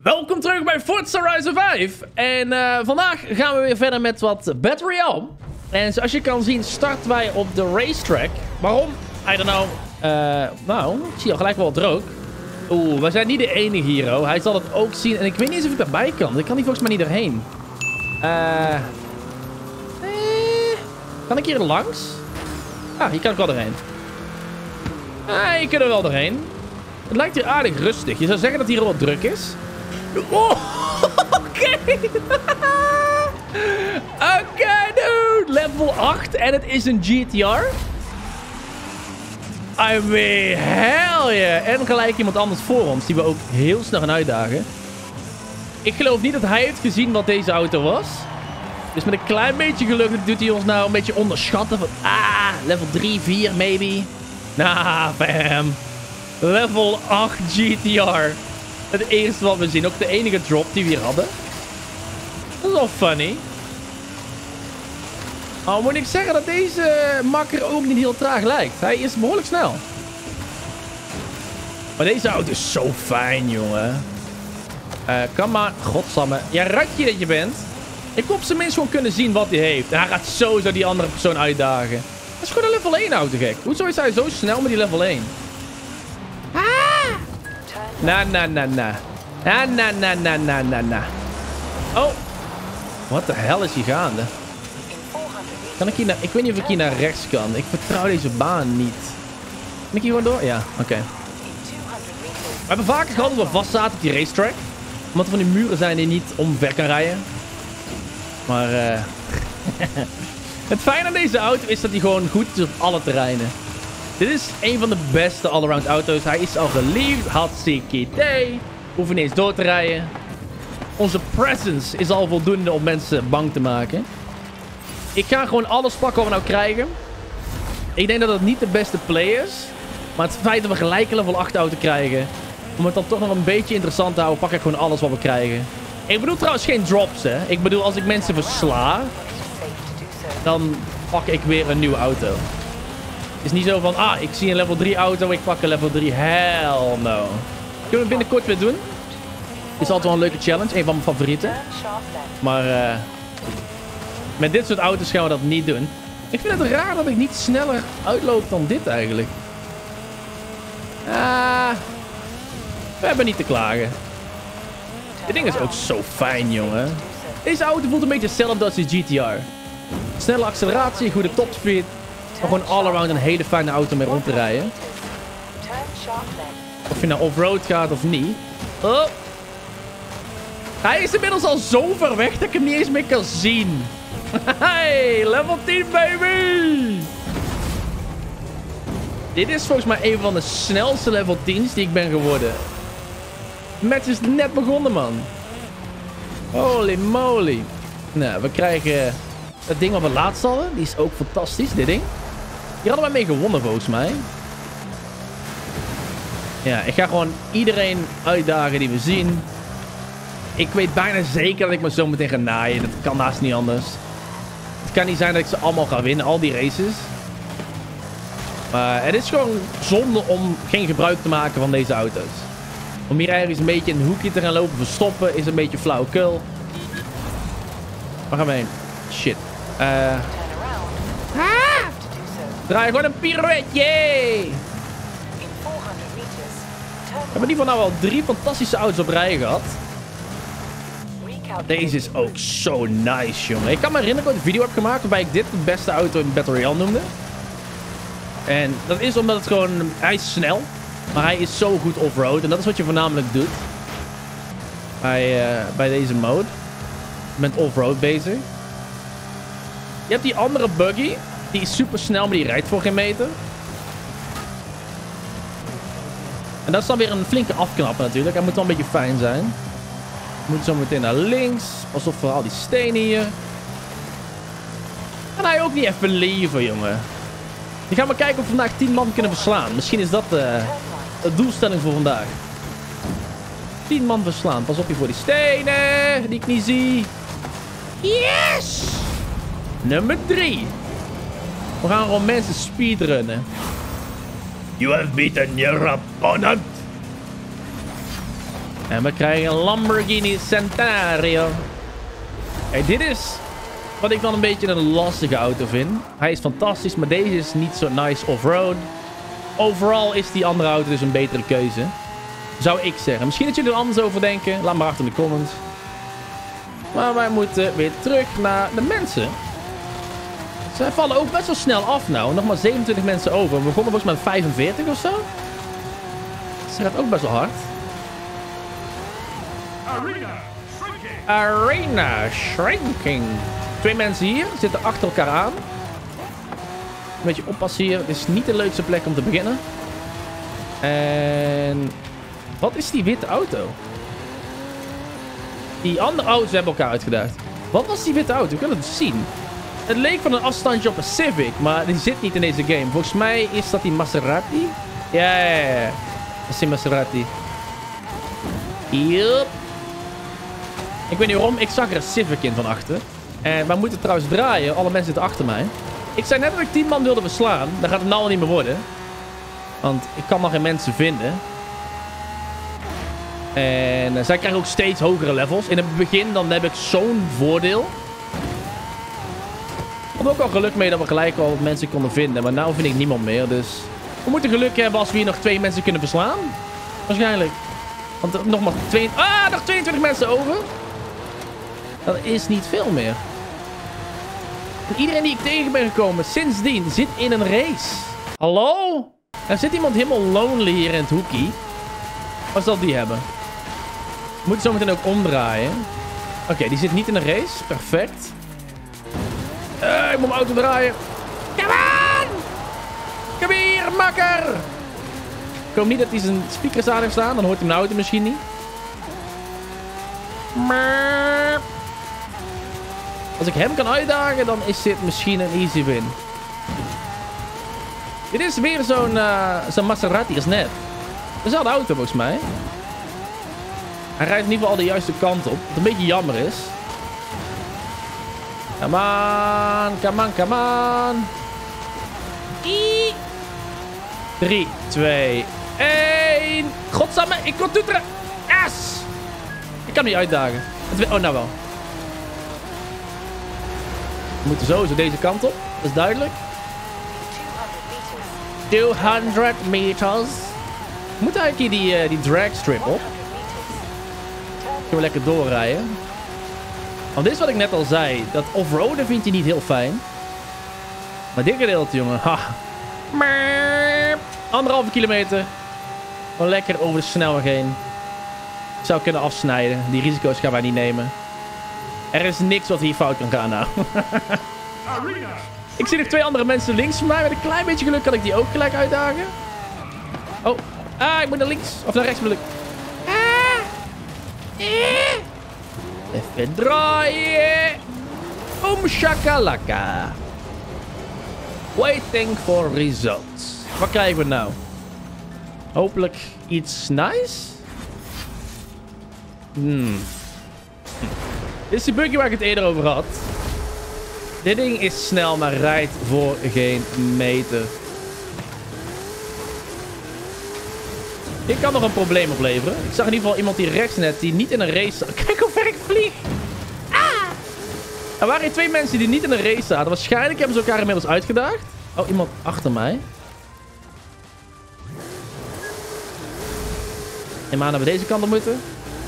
Welkom terug bij Forza Horizon 5. En vandaag gaan we weer verder met wat Battle Royale. En zoals je kan zien starten wij op de racetrack. Waarom? I don't know. Nou, ik zie al gelijk wel wat rook. Oeh, we zijn niet de enige hier, hoor. Hij zal het ook zien. En ik weet niet eens of ik daarbij kan. Ik kan hier volgens mij niet doorheen. Kan ik hier langs? Ah, hier kan ik wel doorheen. Hier kunnen we wel doorheen. Het lijkt hier aardig rustig. Je zou zeggen dat hier al wat druk is. Oh, oké. Oké, dude. Level 8 en het is een GTR. I mean, hell yeah. En gelijk iemand anders voor ons die we ook heel snel gaan uitdagen. Ik geloof niet dat hij heeft gezien wat deze auto was. Dus met een klein beetje geluk doet hij ons nou een beetje onderschatten. Van, level 3, 4 maybe. Nah, fam. Level 8 GTR. Het eerste wat we zien. Ook de enige drop die we hier hadden. Dat is wel funny. Oh, moet ik zeggen dat deze makker ook niet heel traag lijkt. Hij is behoorlijk snel. Maar deze auto is zo fijn, jongen. Kom maar. Godsamme. Ja, ratje dat je bent. Ik wil op zijn minst gewoon kunnen zien wat hij heeft. En hij gaat sowieso die andere persoon uitdagen. Dat is gewoon een level 1 auto, gek. Hoezo is hij zo snel met die level 1? Na. Oh. Wat de hel is hier gaande? Kan ik hier naar... Ik weet niet of ik hier naar rechts kan. Ik vertrouw deze baan niet. Kan ik hier gewoon door? Ja, oké. We hebben vaker gehad dat we vast zaten op die racetrack. Omdat er van die muren zijn die niet omver kan rijden. Maar het fijne aan deze auto is dat hij gewoon goed is op alle terreinen. Dit is een van de beste allround auto's. Hij is al geliefd. Hartstikke idee. Hoeven niet eens door te rijden. Onze presence is al voldoende om mensen bang te maken. Ik ga gewoon alles pakken wat we nou krijgen. Ik denk dat het niet de beste play is. Maar het feit dat we gelijk een level 8 auto krijgen. Om het dan toch nog een beetje interessant te houden, pak ik gewoon alles wat we krijgen. Ik bedoel trouwens geen drops, hè. Ik bedoel, als ik mensen versla, dan pak ik weer een nieuwe auto. Het is niet zo van, ik zie een level 3 auto, ik pak een level 3. Hell no. Kunnen we binnenkort weer doen. Is altijd wel een leuke challenge. Een van mijn favorieten. Maar met dit soort auto's gaan we dat niet doen. Ik vind het raar dat ik niet sneller uitloop dan dit eigenlijk. We hebben niet te klagen. Dit ding is ook zo fijn, jongen. Deze auto voelt een beetje hetzelfde als die GTR. Snelle acceleratie, goede topspeed. Maar gewoon all-around een hele fijne auto mee rond te rijden. Of je nou off-road gaat of niet. Oh. Hij is inmiddels al zo ver weg dat ik hem niet eens meer kan zien. Hey, level 10 baby! Dit is volgens mij een van de snelste level 10's die ik ben geworden. De match is net begonnen, man. Holy moly. Nou, we krijgen het ding wat we laatst hadden. Die is ook fantastisch, dit ding. Hier hadden wij mee gewonnen, volgens mij. Ja, ik ga gewoon iedereen uitdagen die we zien. Ik weet bijna zeker dat ik me zo meteen ga naaien. Dat kan haast niet anders. Het kan niet zijn dat ik ze allemaal ga winnen, al die races. Maar het is gewoon zonde om geen gebruik te maken van deze auto's. Om hier ergens een beetje in een hoekje te gaan lopen verstoppen is een beetje flauwekul. Waar gaan we heen? Shit. Draai gewoon een pirouetje. We hebben in ieder geval nou al 3 fantastische auto's op rij gehad. Deze is ook zo nice, jongen. Ik kan me herinneren dat ik een video heb gemaakt waarbij ik dit de beste auto in Battle Royale noemde. En dat is omdat het gewoon... Hij is snel. Maar hij is zo goed off-road. En dat is wat je voornamelijk doet. Bij deze mode. Je bent off-road bezig. Je hebt die andere buggy. Die is super snel, maar die rijdt voor geen meter. En dat is dan weer een flinke afknapper natuurlijk. Hij moet wel een beetje fijn zijn. We moeten zo meteen naar links. Pas op voor al die stenen hier. Kan hij ook niet even leven, jongen. Ik ga maar kijken of we vandaag 10 man kunnen verslaan. Misschien is dat de doelstelling voor vandaag. 10 man verslaan. Pas op je voor die stenen. Die ik niet zie. Yes! Nummer 3. We gaan gewoon mensen speedrunnen. You have beaten your opponent. En we krijgen een Lamborghini Centenario. Hey, dit is wat ik dan een beetje een lastige auto vind. Hij is fantastisch, maar deze is niet zo nice off-road. Overal is die andere auto dus een betere keuze. Zou ik zeggen. Misschien dat jullie er anders over denken. Laat maar achter in de comments. Maar wij moeten weer terug naar de mensen. Zij vallen ook best wel snel af nou. Nog maar 27 mensen over. We begonnen volgens mij met 45 of zo. Ze gaat ook best wel hard. Arena Shrinking. 2 mensen hier. Zitten achter elkaar aan. Een beetje oppassen hier. Het is niet de leukste plek om te beginnen. En... wat is die witte auto? Die andere auto's hebben elkaar uitgedaagd. Wat was die witte auto? We kunnen het zien. Het leek van een afstandje op een Civic. Maar die zit niet in deze game. Volgens mij is dat die Maserati. Ja. Dat is die Maserati. Yup. Ik weet niet waarom. Ik zag er een Civic in van achter. En wij moeten trouwens draaien. Alle mensen zitten achter mij. Ik zei net dat ik 10 man wilde verslaan. Dat gaat het nou al niet meer worden. Want ik kan nog geen mensen vinden. En zij krijgen ook steeds hogere levels. In het begin dan heb ik zo'n voordeel. Ik had ook al geluk mee dat we gelijk al mensen konden vinden. Maar nu vind ik niemand meer. Dus we moeten geluk hebben als we hier nog 2 mensen kunnen verslaan. Waarschijnlijk. Want nog maar nog 22 mensen over. Dat is niet veel meer. En iedereen die ik tegen ben gekomen sindsdien zit in een race. Hallo? Er zit iemand helemaal lonely hier in het hoekie. Wat zal die hebben? We moeten zo meteen ook omdraaien. Oké, die zit niet in een race. Perfect. Ik moet mijn auto draaien. Come on! Kom hier, makker! Ik hoop niet dat hij zijn speakers aan heeft staan. Dan hoort hij mijn auto misschien niet. Maar... als ik hem kan uitdagen, dan is dit misschien een easy win. Dit is weer zo'n Maserati als net. Dezelfde auto volgens mij. Hij rijdt in ieder geval al de juiste kant op. Wat een beetje jammer is. Come on, come on, come on. 3, 2, 1. Godsamme, ik kon toeteren. Yes! Ik kan hem niet uitdagen. Oh, nou wel. We moeten sowieso deze kant op. Dat is duidelijk. 200 meters. We moeten eigenlijk hier die dragstrip op. Kunnen we lekker doorrijden. Want dit is wat ik net al zei. Dat offroaden vind je niet heel fijn. Maar dit gedeelte, jongen. Ha. 1,5 kilometer. Gewoon lekker over de snelweg heen. Ik zou kunnen afsnijden. Die risico's gaan wij niet nemen. Er is niks wat hier fout kan gaan nou. Ik zie nog 2 andere mensen links van mij. Met een klein beetje geluk kan ik die ook gelijk uitdagen. Oh. Ik moet naar links. Of naar rechts bedoel ik. Even draaien. Shakalaka. Waiting for results. Wat krijgen we nou? Hopelijk iets nice. Dit is die buggy waar ik het eerder over had. Dit ding is snel, maar rijdt voor geen meter. Dit kan nog een probleem opleveren. Ik zag in ieder geval iemand hier rechts net die niet in een race zat. Kijk hoe ver ik vlieg. Er waren 2 mensen die niet in een race zaten. Waarschijnlijk hebben ze elkaar inmiddels uitgedaagd. Oh, iemand achter mij. En maar naar we deze kant op moeten.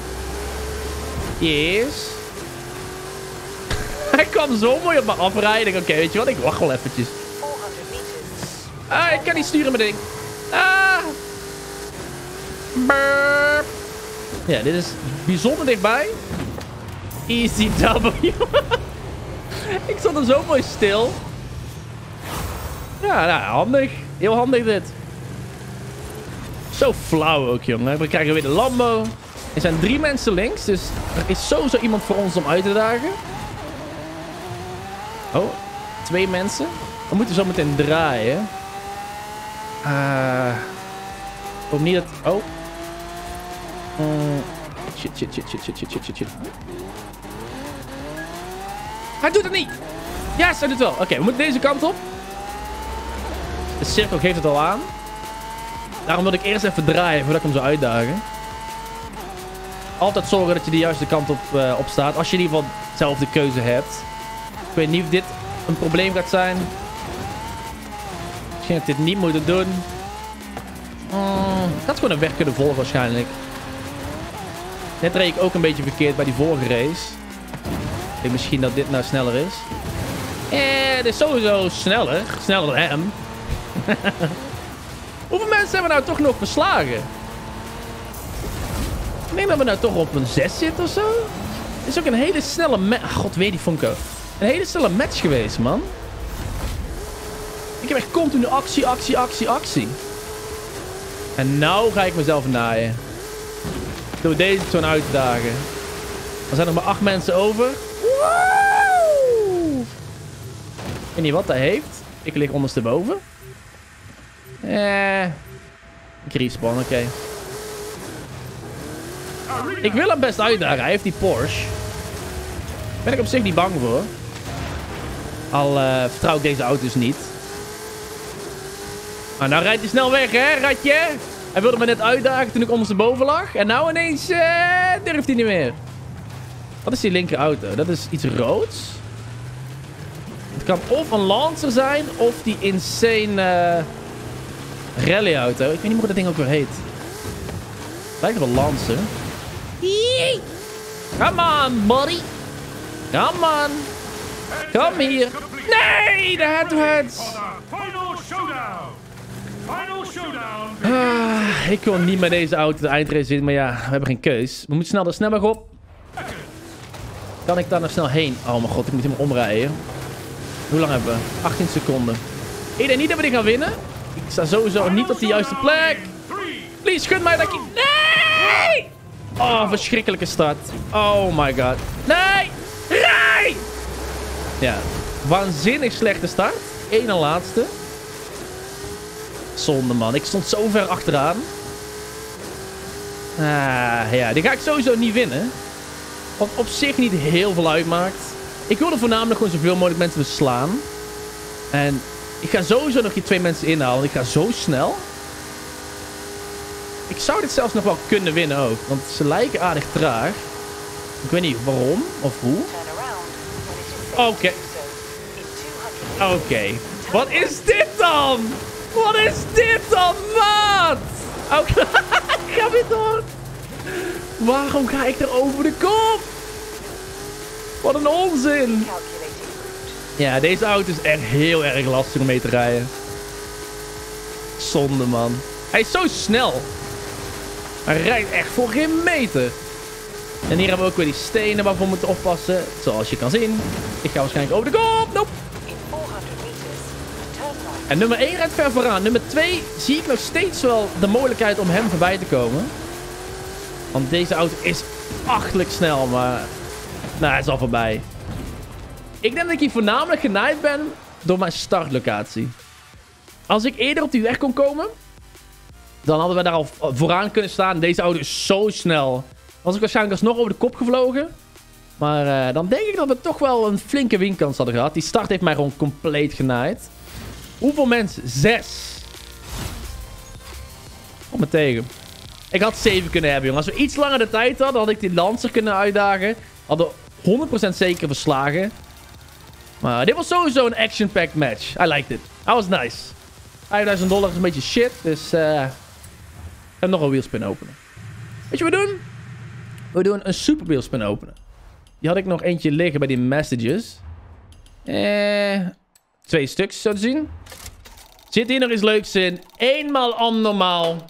Yes. Hij kwam zo mooi op me afrijden. Oké, weet je wat? Ik wacht wel eventjes. Ik kan niet sturen mijn ding. Burp. Ja, dit is bijzonder dichtbij. Easy W. Ik zat er zo mooi stil. Ja, nou, handig. Heel handig dit. Zo flauw ook, jongen. We krijgen weer de Lambo. Er zijn 3 mensen links, dus er is sowieso iemand voor ons om uit te dagen. Oh, 2 mensen. We moeten zo meteen draaien. Hoop niet dat... Oh. Shit. Hij doet het niet. Yes, hij doet het wel. Oké, we moeten deze kant op. De cirkel geeft het al aan. Daarom wil ik eerst even draaien voordat ik hem zou uitdagen. Altijd zorgen dat je de juiste kant op staat. Als je in ieder geval zelf de keuze hebt. Ik weet niet of dit een probleem gaat zijn. Misschien had ik dit niet moeten doen. Ik had gewoon een weg kunnen volgen waarschijnlijk. Net reed ik ook een beetje verkeerd bij die vorige race. Ik denk misschien dat dit nou sneller is. Dit is sowieso sneller. Sneller dan hem. Hoeveel mensen hebben we nou toch nog verslagen? Ik denk dat we nou toch op een 6 zitten of zo. Het is ook een hele snelle match. God weet die Funko. Een hele snelle match geweest, man. Ik heb echt continu actie. En nou ga ik mezelf naaien. Door deze zo'n uitdagen. Er zijn nog maar 8 mensen over. Woe! Ik weet niet wat hij heeft. Ik lig ondersteboven. Ik respawn, oké. Ik wil hem best uitdagen. Hij heeft die Porsche. Daar ben ik op zich niet bang voor. Al vertrouw ik deze auto's niet. Maar nou rijdt hij snel weg, hè, ratje? Hij wilde me net uitdagen toen ik ondersteboven lag. En nou ineens durft hij niet meer. Wat is die linker auto? Dat is iets roods. Het kan of een Lancer zijn, of die insane rally-auto. Ik weet niet meer hoe dat ding ook weer heet. Lijkt op een Lancer. Come on, buddy. Come on. Kom hier. Nee, de head-to-heads. Ik kon niet met deze auto de eindrace in, maar ja, we hebben geen keus. We moeten snel de snelweg op. Kan ik daar nou snel heen? Oh mijn god, ik moet hem omrijden. Hoe lang hebben we? 18 seconden. Ik denk niet dat we die gaan winnen. Ik sta sowieso niet op de juiste plek. Please, gun mij dat ik... Nee! Oh, verschrikkelijke start. Oh my god. Nee! Rij! Ja, waanzinnig slechte start. Eén en laatste. Zonde, man. Ik stond zo ver achteraan. Ja, die ga ik sowieso niet winnen. Wat op zich niet heel veel uitmaakt. Ik wilde voornamelijk gewoon zoveel mogelijk mensen verslaan. En ik ga sowieso nog die 2 mensen inhalen. Ik ga zo snel. Ik zou dit zelfs nog wel kunnen winnen ook. Want ze lijken aardig traag. Ik weet niet waarom of hoe. Oké. Oké. Wat is dit dan? Wat is dit dan, maat? Oké. Ik ga weer door. Waarom ga ik er over de kop? Wat een onzin. Ja, deze auto is echt heel erg lastig om mee te rijden. Zonde, man. Hij is zo snel. Hij rijdt echt voor geen meter. En hier hebben we ook weer die stenen waarvoor we moeten oppassen. Zoals je kan zien. Ik ga waarschijnlijk over de kop. Nope. En nummer 1 rijdt ver vooraan. Nummer 2 zie ik nog steeds wel de mogelijkheid om hem voorbij te komen. Want deze auto is achterlijk snel, maar... Nou, hij is al voorbij. Ik denk dat ik hier voornamelijk genaaid ben door mijn startlocatie. Als ik eerder op die weg kon komen, dan hadden we daar al vooraan kunnen staan. Deze auto is zo snel. Was ik waarschijnlijk alsnog over de kop gevlogen. Maar dan denk ik dat we toch wel een flinke winkans hadden gehad. Die start heeft mij gewoon compleet genaaid. Hoeveel mensen? 6. Kom me tegen. Ik had 7 kunnen hebben, jongen. Als we iets langer de tijd hadden, had ik die Lancer kunnen uitdagen. Hadden 100% zeker verslagen. Maar dit was sowieso een action-packed match. I liked it. That was nice. $5.000 is een beetje shit. Dus ik ga nog een wheelspin openen. Weet je wat we doen? We doen een super wheelspin openen. Die had ik nog eentje liggen bij die messages. 2 stuks, zo te zien. Zit hier nog iets leuks in? Eenmaal abnormaal.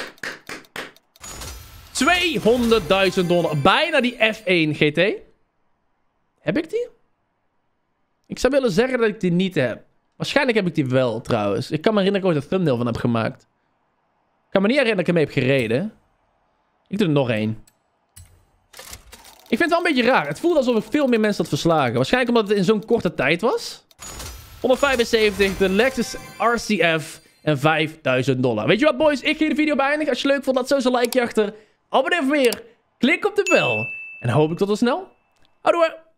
$200.000. Bijna die F1 GT. Heb ik die? Ik zou willen zeggen dat ik die niet heb. Waarschijnlijk heb ik die wel, trouwens. Ik kan me herinneren dat ik ooit een thumbnail van heb gemaakt. Ik kan me niet herinneren dat ik ermee heb gereden. Ik doe er nog 1. Ik vind het wel een beetje raar. Het voelde alsof ik veel meer mensen had verslagen. Waarschijnlijk omdat het in zo'n korte tijd was. 175, de Lexus RCF en $5.000. Weet je wat, boys? Ik ga de video beëindigen. Als je leuk vond, laat sowieso een likeje achter. Abonneer voor meer. Klik op de bel. En hoop ik tot al snel. Houdoe!